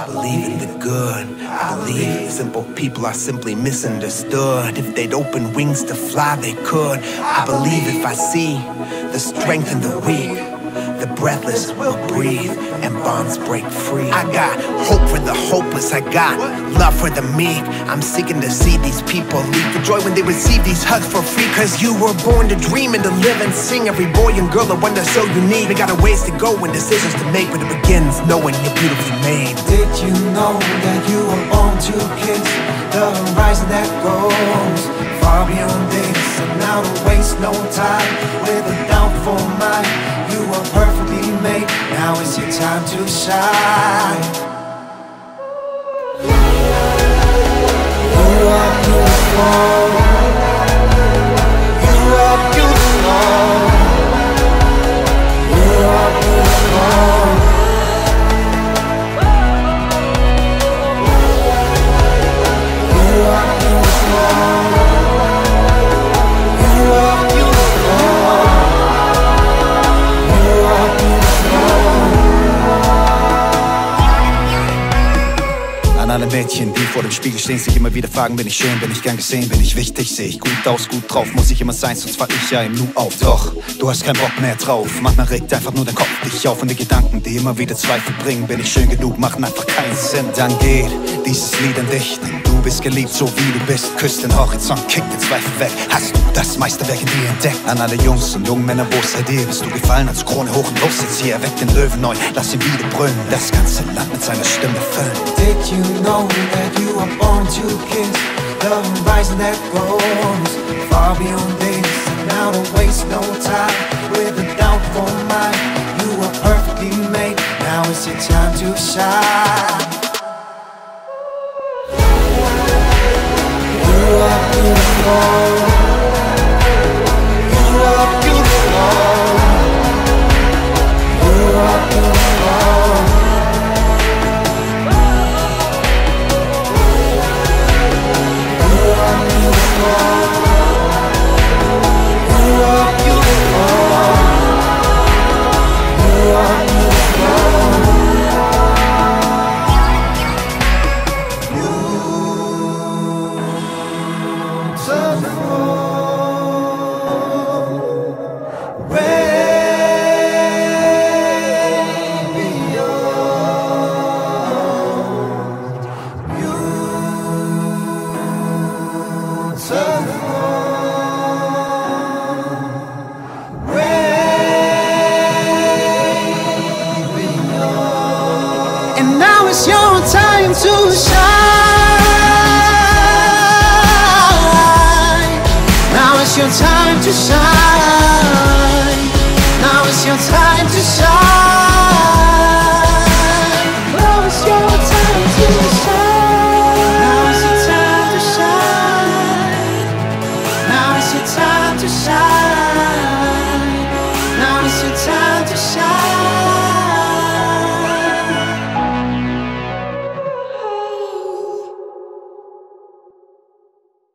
I believe in the good. I believe simple people are simply misunderstood. If they'd open wings to fly, they could. I believe if I see the strength in the weak, the breathless will breathe and bonds break free. I got hope for the hopeless, I got love for the meek. I'm seeking to see these people leap for joy when they receive these hugs for free. Cause you were born to dream and to live and sing. Every boy and girl are one that's so unique. We got a ways to go and decisions to make, but it begins knowing you're beautifully made. Did you know that you were born to kiss the horizon that goes far beyond this? And now to waste no time with a doubtful mind. You were perfectly made, now is your time to shine. You are beautiful. You are beautiful. You are beautiful. You are beautiful. You are beautiful. An alle Mädchen, die vor dem Spiegel stehen, sich immer wieder fragen, bin ich schön, bin ich gern gesehen, bin ich wichtig, sehe ich gut aus, gut drauf, muss ich immer sein, sonst fall ich ja im Nu auf. Doch, du hast keinen Bock mehr drauf, manchmal regt einfach nur der Kopf dich auf und die Gedanken, die immer wieder Zweifel bringen, bin ich schön genug, machen einfach keinen Sinn. Dann geht dieses Lied an dich, denn du bist geliebt, so wie du bist, küsst den Horizont, kick den Zweifel weg, hast du das Meisterwerk in dir entdeckt. An alle Jungs und jungen Männer, wo seid ihr, bist du gefallen, als Krone hoch und los jetzt hier, erweckt den Löwen neu, lass ihn wieder brüllen, das ganze Land mit seiner Stimme füllen. Did you know that you were born to kiss the horizon that goes far beyond this? And now to waste no time with a doubtful mind. You were perfectly made, now is your time to shine. You are beautiful. You are beautiful. You are beautiful. And now it's your time to shine. Now it's your time to shine. Now it's your time to shine. Now it's your time to shine. Now it's your time to shine. Now it's your time to shine.